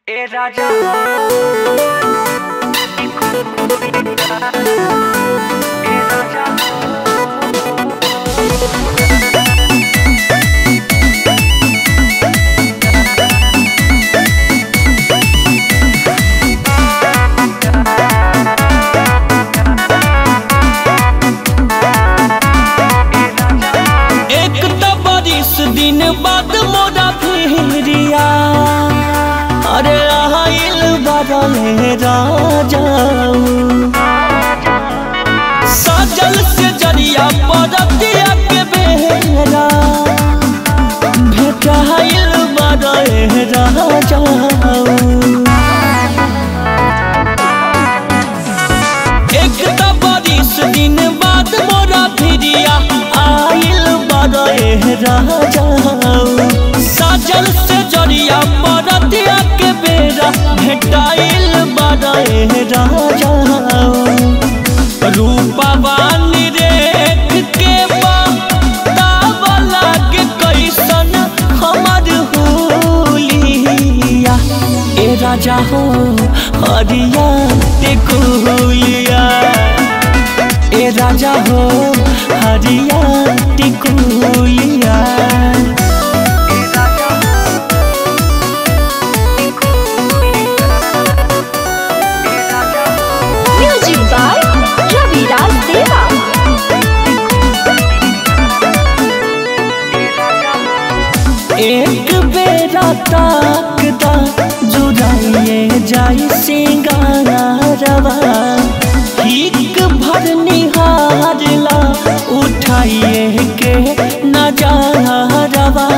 ए राजा दिन बाद मोरा फिरिया अरे आइल बदले राजा साजल से जरिया परतिया के बेरा भेटाइल बदले राजा एक बरिस दिन बाद मोरा फिरिया आइल बदले राजा साजल से जरिया परतिया के बेरा भेटाइल बदले राजा रूपवानी रेख के बतावला के कैसन हमर होलिया ए राजा हो हरिया टिकुलिया ए राजा हो हरिया टिकुलिया म्यूजिक बाय रविराज देवा। एक बेरा ताकदा जुड़ाइए जाई सिंगारवा हिक भर निहारला उठाइए के नजारवा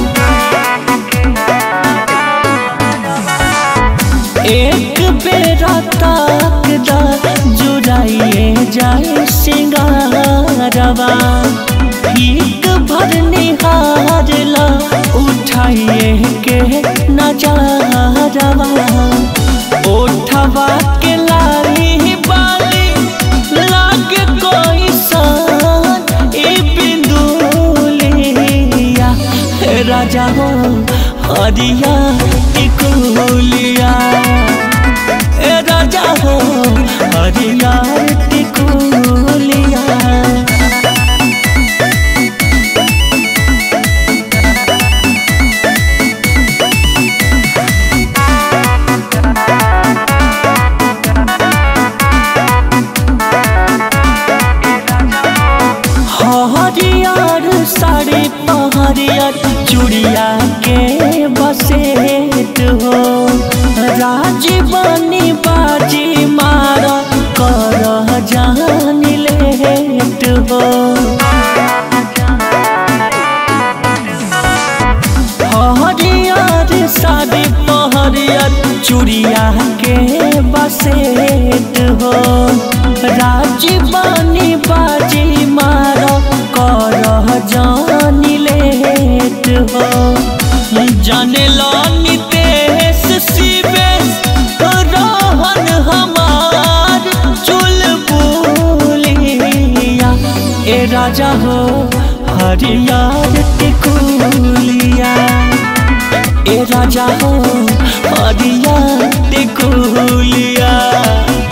एक बेरा ताकदा जुड़ाइए जाई सिंगारवा हिक भर निहारला उठाइए के नजारवा ओठवा के लाली बाली लागे कोई सान ए बिंदुलिया राजा हो हरिया टिकुलिया ए राजा हो हरिया टिकुलिया हरियर साड़ी पहरियर चूड़िया के बसेट हो राजीवनी बाजी मार कर जान लेट हो हरियर साड़ी पहरियर चूड़िया के बसेट हो राजीवनी बाजी मार कर जान लेट हो जाने लानी तेस शिवेश रहन हमार चुलबुलिया ए राजा हो हरियर टिकुलिया ए राजा हो हरियर टिकुलिया।